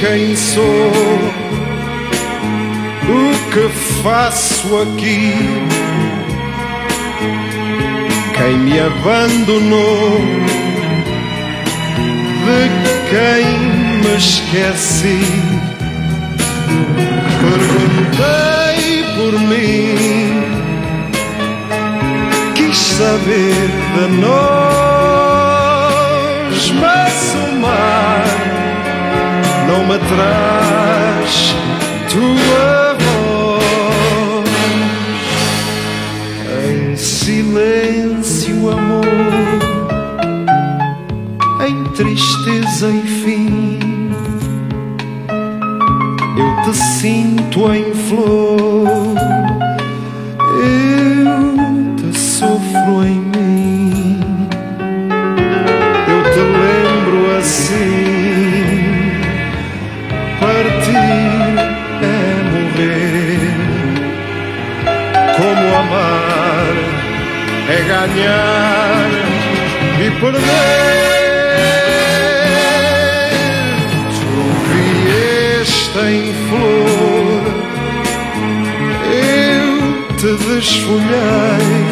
quem sou, o que faço aqui. Quem me abandonou, de quem me esqueci. Perguntei por mim, quis saber de nós, mas o mar não me traz tua voz. Em silêncio, amor, em tristeza e fim, eu te sinto em flor, eu te sofro em mim. Eu te lembro assim, partir é morrer. Como amar é ganhar e perder. Em flor, eu te desfolhei,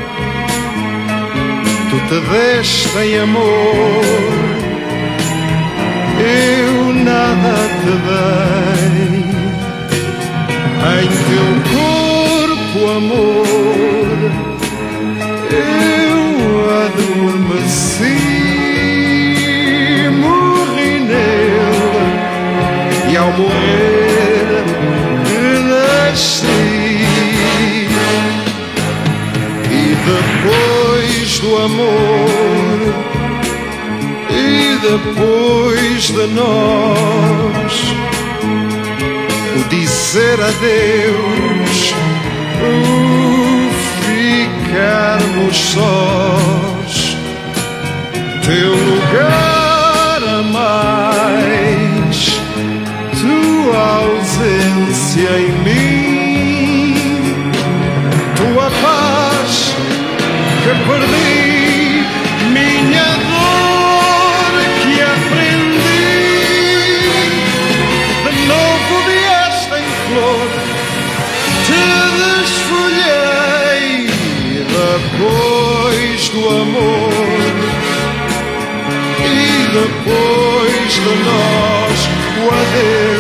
tu te deste em amor, eu nada te dei. Em teu corpo, amor, eu adormeci, morri nele e ao morrer renasci. E depois do amor, e depois de nós, o dizer adeus, o ficarmos sós, teu lugar a mais, tua ausência em mim, tua paz que perdi, minha dor que aprendi. De novo vieste em flor, te desfolhei. Depois do amor e depois de nós, o adeus.